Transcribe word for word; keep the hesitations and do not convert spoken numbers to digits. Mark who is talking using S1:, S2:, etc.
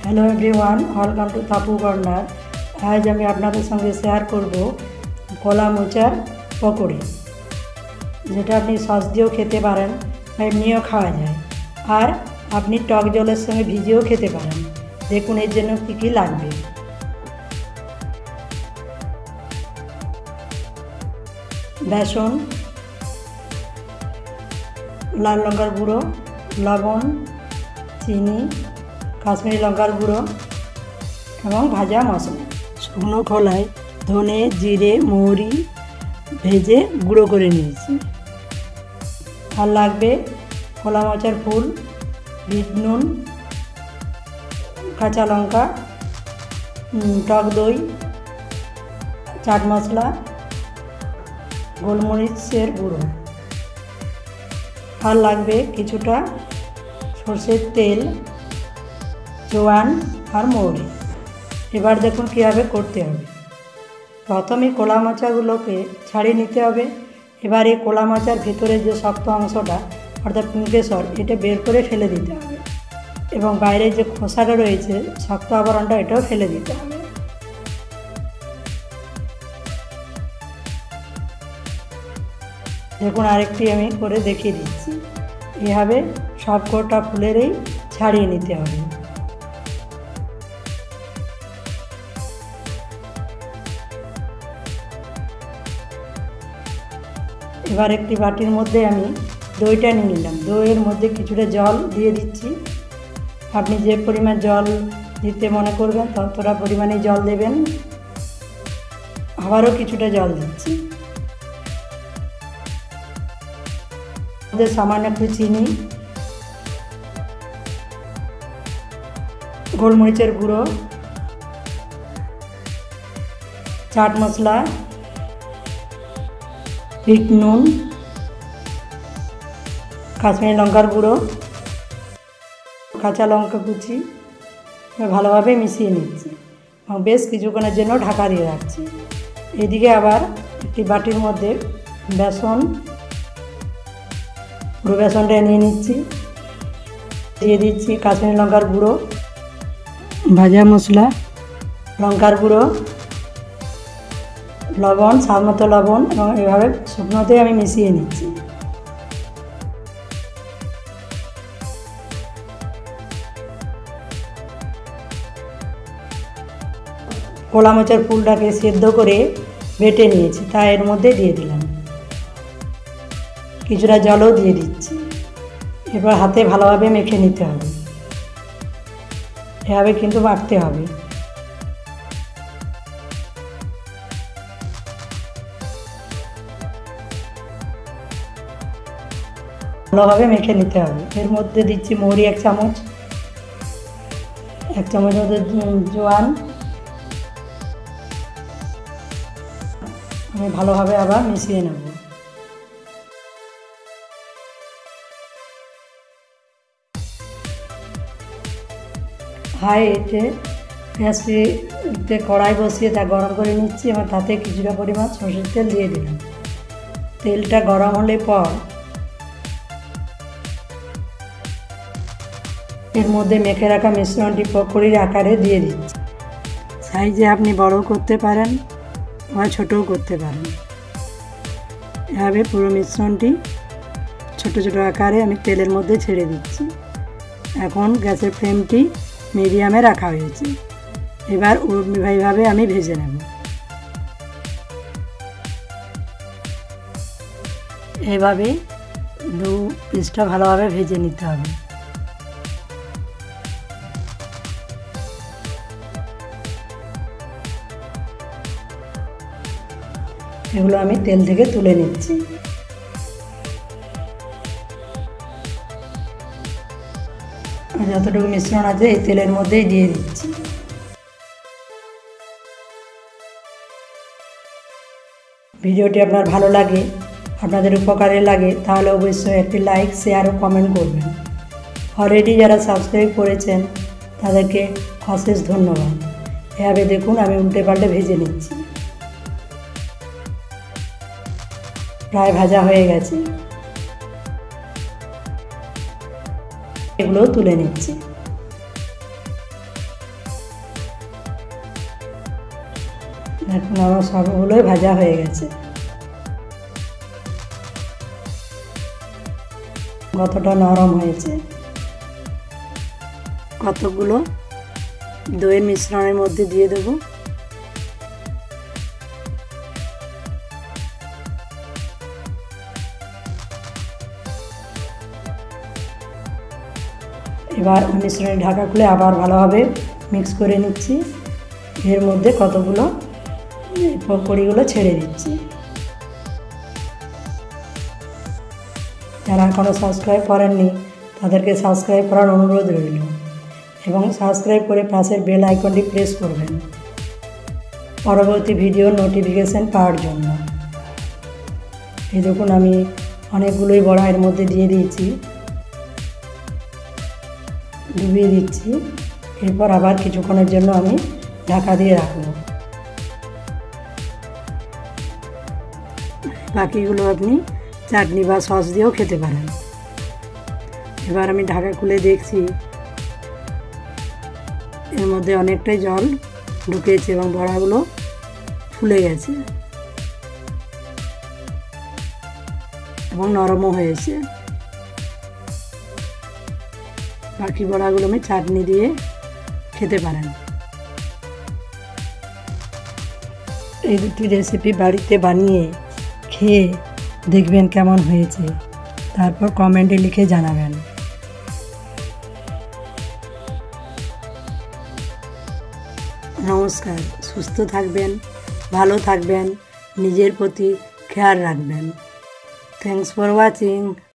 S1: Hello everyone, welcome to Tapu corner. आज আমি আপনাদের সঙ্গে শেয়ার করব কলা মোচার পকোড়ি, যেটা আপনি সস দিয়েও খেতে পারেন বা এমনিও খাওয়া যায়, আর আপনি টক জলের সঙ্গে ভিজিয়েও খেতে পারেন। দেখুন এর জন্য কী কী লাগবে। বেসন, লাল লঙ্কার গুঁড়ো, লবণ, চিনি, কাশ্মীরি লঙ্কার গুঁড়ো এবং ভাজা মশলা। শুকনো খোলায় ধনে, জিরে, মৌরি ভেজে গুঁড়ো করে নিয়েছি। আর লাগবে কলা মোচার ফুল, বিট নুন, কাঁচা লঙ্কা, টক দই, চাট মশলা, গোলমরিচের গুঁড়ো। আর লাগবে কিছুটা সর্ষের তেল, জোয়ান আর মৌরি। এবার দেখুন কীভাবে করতে হবে। প্রথমে কলা মোচাগুলোকে ছাড়িয়ে নিতে হবে। এবার এই কলা মোচার ভেতরে যে শক্ত অংশটা অর্থাৎ পুঁকেসর, এটা বের করে ফেলে দিতে হবে এবং বাইরে যে খোসাটা রয়েছে শক্ত আবরণটা, এটাও ফেলে দিতে হবে। দেখুন আরেকটি আমি করে দেখিয়ে দিচ্ছি। এভাবে সব কটা ফুলেরই ছাড়িয়ে নিতে হবে। এবার একটি বাটির মধ্যে আমি দইটা নিয়ে নিলাম। দইয়ের মধ্যে কিছুটা জল দিয়ে দিচ্ছি। আপনি যে পরিমাণ জল দিতে মনে করবেন ততটা পরিমাণে জল দেবেন। আবারও কিছুটা জল দিচ্ছি। সামান্য একটু চিনি, গোলমরিচের গুঁড়ো, চাট মশলা, বিট নুন, কাশ্মীরি লঙ্কার গুঁড়ো, কাঁচা লঙ্কা কুচি ভালোভাবে মিশিয়ে নিচ্ছি এবং বেশ কিছুক্ষণের জন্য ঢাকা দিয়ে রাখছি। এদিকে আবার একটি বাটির মধ্যে বেসন, পুরো বেসনটা নিয়ে নিচ্ছি। দিয়ে দিচ্ছি কাশ্মীরি লঙ্কার গুঁড়ো, ভাজা মশলা, লঙ্কার গুঁড়ো, লবণ, স্বাদ মতো লবণ এবং এভাবে শুকনোতে আমি মিশিয়ে নিচ্ছি। কলা মোচার ফুলটাকে সেদ্ধ করে বেটে নিয়েছি, তা এর মধ্যে দিয়ে দিলাম। কিছুটা জলও দিয়ে দিচ্ছি। এবার হাতে ভালোভাবে মেখে নিতে হবে। এভাবে কিন্তু মাখতে হবে। ভালোভাবে মেখে নিতে হবে। এর মধ্যে দিচ্ছি মৌরি এক চামচ, এক চামচ মধ্যে জোয়ান। আমি ভালোভাবে আবার মিশিয়ে নেব। হাই হিটে গ্যাসটিতে কড়াই বসিয়ে তা গরম করে নিচ্ছি এবং তাতে কিছুটা পরিমাণ সরষের তেল দিয়ে দিলাম। তেলটা গরম হলে পর এর মধ্যে মেখে রাখা মিশ্রণটি পকোড়ির আকারে দিয়ে দিচ্ছি। সাইজে আপনি বড় করতে পারেন বা ছোটও করতে পারেন। এভাবে পুরো মিশ্রণটি ছোট ছোট আকারে আমি তেলের মধ্যে ছেড়ে দিচ্ছি। এখন গ্যাসের ফ্লেমটি মিডিয়ামে রাখা হয়েছে। এবার এইভাবে আমি ভেজে নেব। এভাবে দু পিসটা ভালোভাবে ভেজে নিতে হবে। এগুলো আমি তেল থেকে তুলে নিচ্ছি। যতটুকু মিশ্রণ আছে এই তেলের মধ্যেই দিয়ে দিচ্ছি। ভিডিওটি আপনার ভালো লাগে, আপনাদের উপকারে লাগে, তাহলে অবশ্যই একটি লাইক, শেয়ার ও কমেন্ট করবেন। অলরেডি যারা সাবস্ক্রাইব করেছেন তাদেরকে অশেষ ধন্যবাদ। এভাবে দেখুন আমি উল্টে পাল্টে ভেজে নিচ্ছি। প্রায় ভাজা হয়ে গেছে। এগুলো তুলে নিচ্ছি। দেখুন আমার সবগুলোই ভাজা হয়ে গেছে। কতটা নরম হয়েছে। কতগুলো দইয়ের মিশ্রণের মধ্যে দিয়ে দেব। এবার মিশ্রণে ঢাকা খুলে আবার ভালোভাবে মিক্স করে নিচ্ছি। এর মধ্যে কতগুলো পকোড়িগুলো ছেড়ে দিচ্ছি। যারা এখনও সাবস্ক্রাইব করেননি তাদেরকে সাবস্ক্রাইব করার অনুরোধ রইল এবং সাবস্ক্রাইব করে পাশের বেল আইকনটি প্রেস করবেন পরবর্তী ভিডিওর নোটিফিকেশান পাওয়ার জন্য। এই দেখুন আমি অনেকগুলোই বড়া এর মধ্যে দিয়ে দিয়েছি, ডুবিয়ে দিচ্ছি। এরপর আবার কিছুক্ষণের জন্য আমি ঢাকা দিয়ে রাখব। বাকিগুলো আপনি চাটনি বা সস দিয়েও খেতে পারেন। এবার আমি ঢাকা খুলে দেখছি এর মধ্যে অনেকটাই জল ঢুকেছে এবং বড়াগুলো ফুলে গেছে এবং নরমও হয়েছে। বাকি বড়াগুলো আমি চাটনি দিয়ে খেতে পারেন। এই দুটি রেসিপি বাড়িতে বানিয়ে খেয়ে দেখবেন কেমন হয়েছে, তারপর কমেন্টে লিখে জানাবেন। নমস্কার, সুস্থ থাকবেন, ভালো থাকবেন, নিজের প্রতি খেয়াল রাখবেন। Thanks for watching.